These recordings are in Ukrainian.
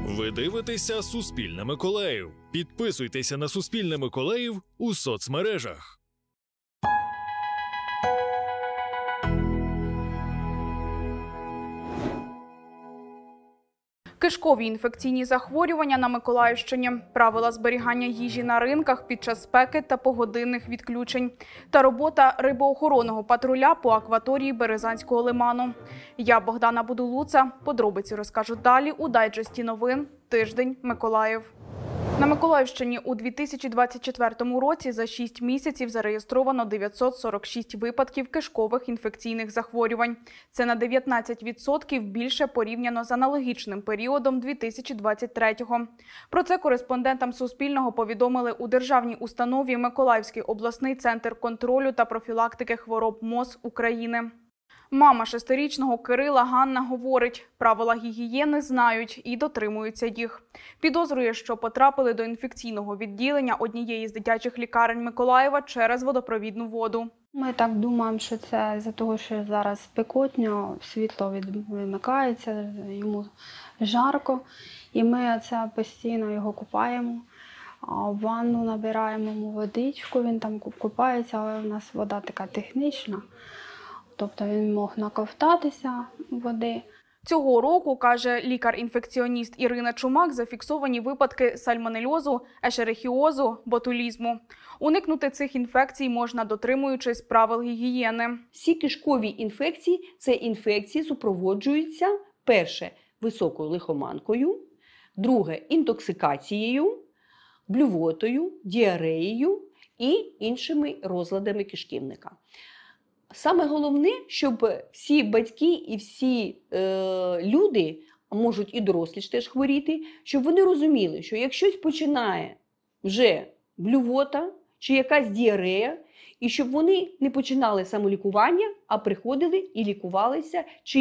Ви дивитеся «Суспільне Миколаїв». Підписуйтеся на «Суспільне Миколаїв» у соцмережах. Кишкові інфекційні захворювання на Миколаївщині, правила зберігання їжі на ринках під час спеки та погодинних відключень та робота рибоохоронного патруля по акваторії Березанського лиману. Я Богдана Будулуца. Подробиці розкажу далі у дайджесті новин «Тиждень Миколаїв». На Миколаївщині у 2024 році за 6 місяців зареєстровано 946 випадків кишкових інфекційних захворювань. Це на 19% більше порівняно з аналогічним періодом 2023-го. Про це кореспондентам Суспільного повідомили у державній установі Миколаївський обласний центр контролю та профілактики хвороб МОЗ України. Мама 6-річного Кирила Ганна говорить, правила гігієни знають і дотримуються їх. Підозрює, що потрапили до інфекційного відділення однієї з дитячих лікарень Миколаєва через водопровідну воду. Ми так думаємо, що це з-за того, що зараз спекотно, світло вимикається, йому жарко. І ми це постійно його купаємо. В ванну набираємо йому водичку, він там купається, але у нас вода така технічна. Тобто він мог наковтатися води. Цього року, каже лікар-інфекціоніст Ірина Чумак, зафіксовані випадки сальмонельозу, ешерихіозу, ботулізму. Уникнути цих інфекцій можна, дотримуючись правил гігієни. Всі кишкові інфекції – це інфекції супроводжуються, перше, високою лихоманкою, друге, інтоксикацією, блювотою, діареєю і іншими розладами кишківника. Саме головне, щоб всі батьки і всі люди, а можуть і дорослі теж хворіти, щоб вони розуміли, що якщо починає вже блювота чи якась діарея, і щоб вони не починали самолікування, а приходили і лікувалися,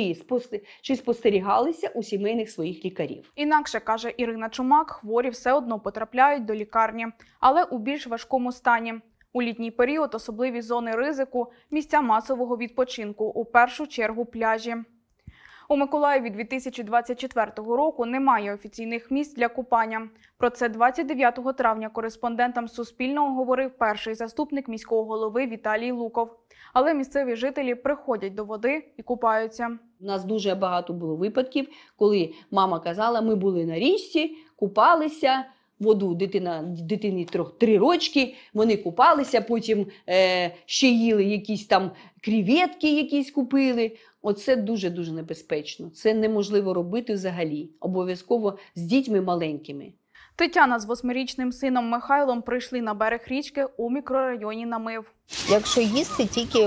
чи спостерігалися у сімейних своїх лікарів. Інакше, каже Ірина Чумак, хворі все одно потрапляють до лікарні, але у більш важкому стані. У літній період особливі зони ризику – місця масового відпочинку, у першу чергу пляжі. У Миколаєві 2024 року немає офіційних місць для купання. Про це 29 травня кореспондентам Суспільного говорив перший заступник міського голови Віталій Луков. Але місцеві жителі приходять до води і купаються. У нас дуже багато було випадків, коли мама казала, ми були на річці, купалися, воду дитині 3 рочки, вони купалися, потім ще їли якісь там креветки якісь купили. Оце дуже-дуже небезпечно. Це неможливо робити взагалі. Обов'язково з дітьми маленькими. Тетяна з 8-річним сином Михайлом прийшли на берег річки у мікрорайоні Намив. Якщо їсти, тільки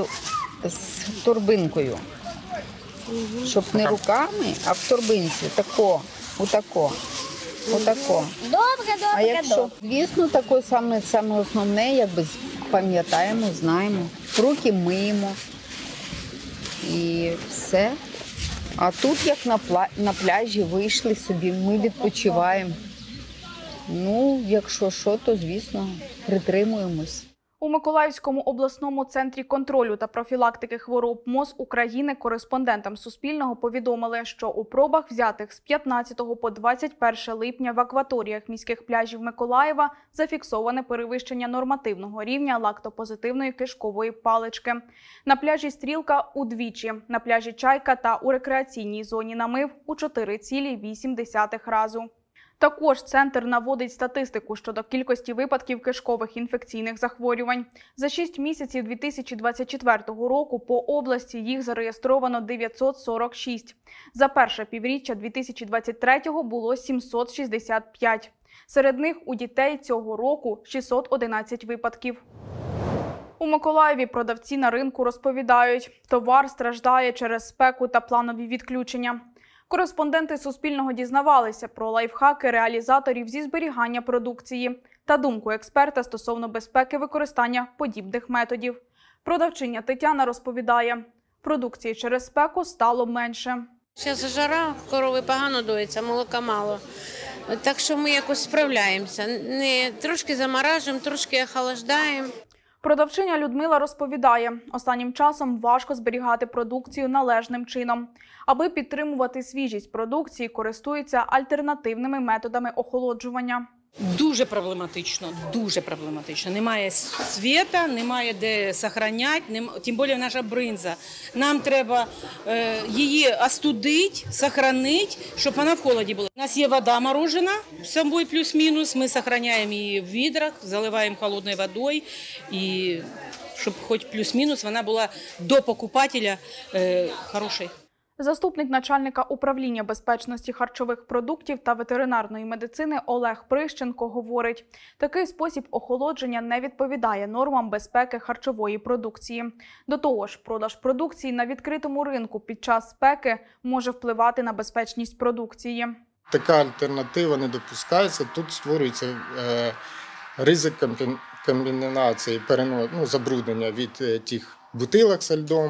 з торбинкою. Щоб не руками, а в торбинці. Отако. Добре, А якщо, звісно, таке саме основне, якби пам'ятаємо, знаємо. Руки миємо і все. А тут, як на пляжі, вийшли собі, ми відпочиваємо. Ну, якщо що, то, звісно, притримуємось. У Миколаївському обласному центрі контролю та профілактики хвороб МОЗ України кореспондентам Суспільного повідомили, що у пробах, взятих з 15 по 21 липня в акваторіях міських пляжів Миколаєва, зафіксоване перевищення нормативного рівня лактопозитивної кишкової палички. На пляжі Стрілка – удвічі, на пляжі Чайка та у рекреаційній зоні Намив – у 4,8 разу. Також центр наводить статистику щодо кількості випадків кишкових інфекційних захворювань. За 6 місяців 2024 року по області їх зареєстровано 946. За перше півріччя 2023-го було 765. Серед них у дітей цього року 611 випадків. У Миколаєві продавці на ринку розповідають, товар страждає через спеку та планові відключення. Кореспонденти Суспільного дізнавалися про лайфхаки реалізаторів зі зберігання продукції та думку експерта стосовно безпеки використання подібних методів. Продавчиня Тетяна розповідає, продукції через спеку стало менше. Зараз жара, корови погано доїться, молока мало. Так що ми якось справляємося. Трошки заморажуємо, трошки охолоджуємо. Продавчиня Людмила розповідає, останнім часом важко зберігати продукцію належним чином. Аби підтримувати свіжість продукції, користуються альтернативними методами охолоджування. Дуже проблематично, дуже проблематично. Немає світа, немає де зберігати, тим більше наша бринза. Нам треба її остудити, зберігати, щоб вона в холоді була. У нас є вода морожена, з собою плюс-мінус, ми зберігаємо її в відрах, заливаємо холодною водою, і щоб хоч плюс-мінус вона була до покупателя хорошою. Заступник начальника управління безпечності харчових продуктів та ветеринарної медицини Олег Прищенко говорить, такий спосіб охолодження не відповідає нормам безпеки харчової продукції. До того ж, продаж продукції на відкритому ринку під час спеки може впливати на безпечність продукції. Така альтернатива не допускається. Тут створюється ризик контамінації, забруднення від тих бутилок з льдом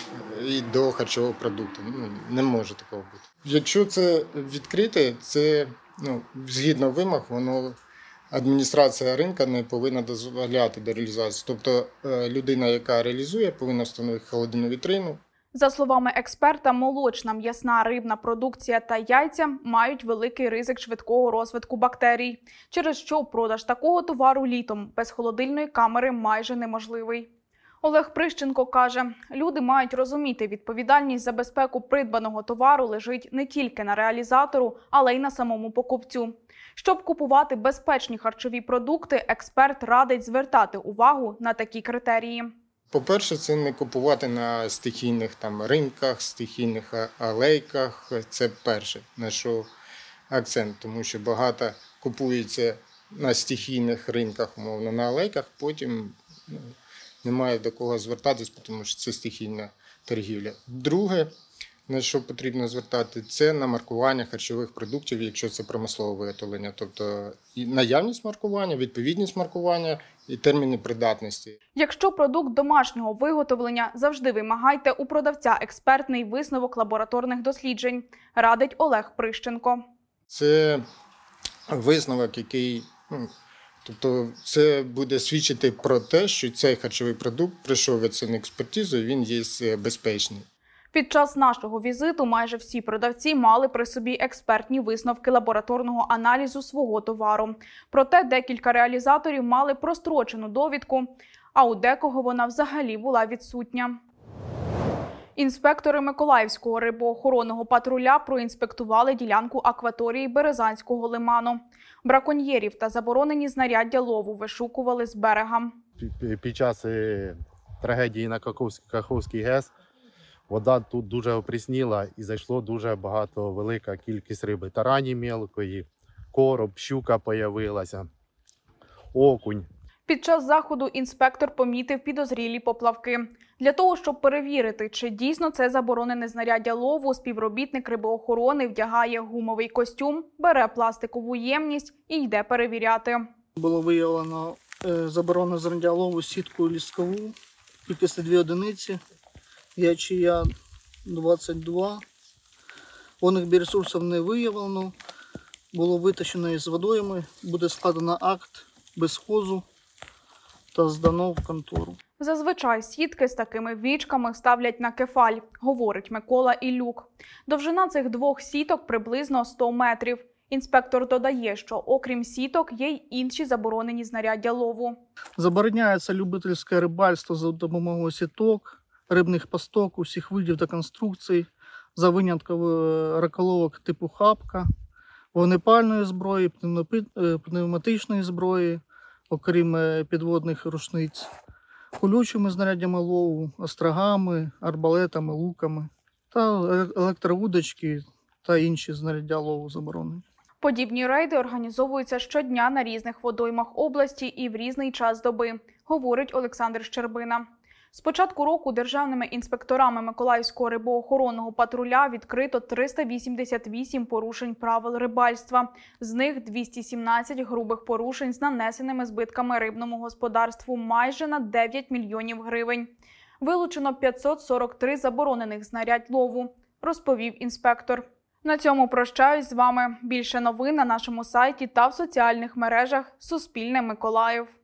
і до харчового продукту. Не може такого бути. Якщо це відкрите, це згідно вимог, адміністрація ринку не повинна дозволяти до реалізації. Тобто людина, яка реалізує, повинна встановити холодильну вітрину. За словами експерта, молочна, м'ясна, рибна продукція та яйця мають великий ризик швидкого розвитку бактерій, через що продаж такого товару літом без холодильної камери майже неможливий. Олег Прищенко каже, люди мають розуміти, відповідальність за безпеку придбаного товару лежить не тільки на реалізатору, але й на самому покупцю. Щоб купувати безпечні харчові продукти, експерт радить звертати увагу на такі критерії. По-перше, це не купувати на стихійних ринках, стихійних алейках. Це перше, на що акцент, тому що багато купується на стихійних ринках, умовно, на алейках, потім немає до кого звертатись, тому що це стихійна торгівля. Друге, на що потрібно звертати, це на маркування харчових продуктів, якщо це промислове виготовлення. Тобто наявність маркування, відповідність маркування і терміни придатності. Якщо продукт домашнього виготовлення, завжди вимагайте у продавця експертний висновок лабораторних досліджень, радить Олег Прищенко. Це висновок, який... Тобто це буде свідчити про те, що цей харчовий продукт пройшов експертизу і він є безпечний. Під час нашого візиту майже всі продавці мали при собі експертні висновки лабораторного аналізу свого товару. Проте декілька реалізаторів мали прострочену довідку, а у декого вона взагалі була відсутня. Інспектори Миколаївського рибоохоронного патруля проінспектували ділянку акваторії Березанського лиману. Браконьєрів та заборонені знаряддя лову вишукували з берега. Під час трагедії на Каховській ГЕС вода тут дуже опрісніла і зайшло дуже велика кількість риби. Тарані мілкої, короб, щука появилася, окунь. Під час заходу інспектор помітив підозрілі поплавки. Для того, щоб перевірити, чи дійсно це заборонене знаряддя лову, співробітник рибоохорони вдягає гумовий костюм, бере пластикову ємність і йде перевіряти. Було виявлено заборонене знаряддя лову сіткою ліскову, кількість 2 одиниці, ячія 22. Водних біоресурсів не виявлено, було витащено із водойми, буде складено акт безхозу та здано в контору. Зазвичай сітки з такими вічками ставлять на кефаль, говорить Микола Ілюк. Довжина цих двох сіток приблизно 100 метрів. Інспектор додає, що окрім сіток є й інші заборонені знаряддя лову. Забороняється любительське рибальство за допомогою сіток, рибних пасток, усіх видів та конструкцій, за винятком раколовок типу хапка, вогнепальної зброї, пневматичної зброї, окрім підводних рушниць, колючими знаряддями лову, острогами, арбалетами, луками та електровудочки та інші знаряддя лову заборонені. Подібні рейди організовуються щодня на різних водоймах області і в різний час доби, говорить Олександр Щербина. З початку року державними інспекторами Миколаївського рибоохоронного патруля відкрито 388 порушень правил рибальства. З них 217 грубих порушень з нанесеними збитками рибному господарству майже на 9 мільйонів гривень. Вилучено 543 заборонених знарядь лову, розповів інспектор. На цьому прощаюсь з вами. Більше новин на нашому сайті та в соціальних мережах Суспільне Миколаїв.